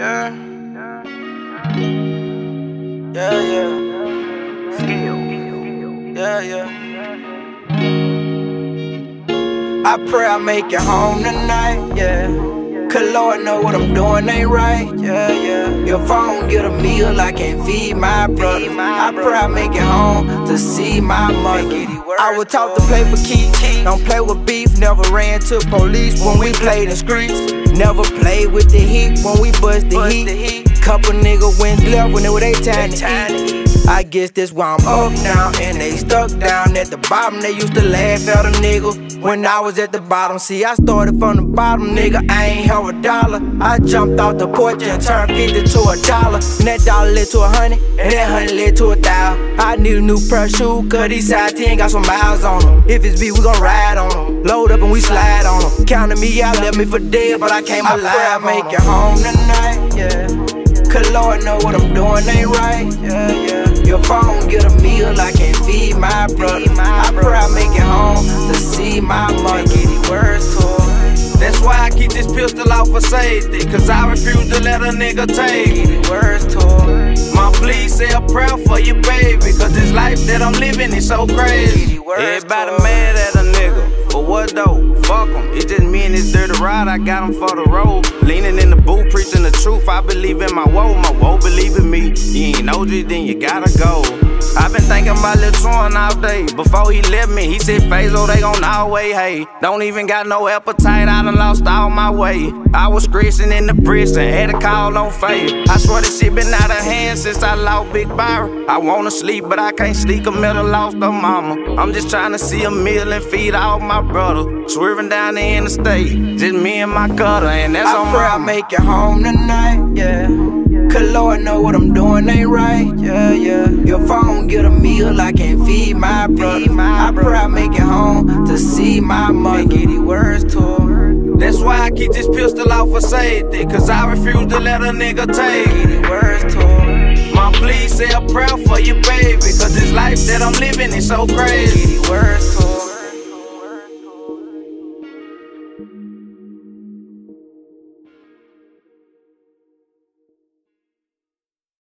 Yeah. Yeah, yeah. Yeah, yeah. I pray I make it home tonight, yeah. Cause Lord know what I'm doing ain't right, yeah, yeah. If I don't get a meal, I can't feed my brother. I pray I make it home to see my mother. I was taught to play for keeps, don't play with beef. Never ran to police when we played in streets. Never played with the heat when we bust the heat. Couple niggas went left when it was they time to eat. I guess that's why I'm up now, and they stuck down at the bottom. They used to laugh at a nigga when I was at the bottom. See, I started from the bottom, nigga, I ain't have a dollar. I jumped off the porch and turned 50 to $1. And that dollar led to 100, and that 100 led to 1,000. I need a new pair of shoes, cause these side 10 got some miles on them. If it's beat, we gon' ride on them. Load up and we slide on them. Counting me out, left me for dead, but I came alive. I make it home tonight, yeah. Cause Lord know what I'm doing ain't right, yeah, yeah. If I don't get a meal, I can't feed my brother. I pray I make it home to see my mother. That's why I keep this pistol out for safety, cause I refuse to let a nigga take it. My please say a prayer for you, baby, cause this life that I'm living is so crazy. Everybody mad at a nigga, for what though? Fuck em, it's just me and this dirty ride, I got him for the road. Leaning in the booth, preaching the truth, I believe in my woe believe in me. You ain't OG, then you gotta go. I've been thinking about Lil Tron all day. Before he left me, he said, Fazo, they gon' always hate. Don't even got no appetite, I done lost all my weight. I was scratching in the prison, had to call on faith. I swear this shit been out of hand since I lost Big Byron. I wanna sleep, but I can't sleep, a middle lost her mama. I'm just trying to see a meal and feed all my brothers. Swerving down the interstate, just me and my cutter, and that's on I pray I make it home tonight, yeah. Cause Lord know what I'm doing ain't right, yeah, yeah. If I don't get a meal, I can't feed my brother. I pray I make it home to see my mother. That's why I keep this pistol out for safety, cause I refuse to let a nigga take it. My please say a prayer for you, baby, cause this life that I'm living is so crazy.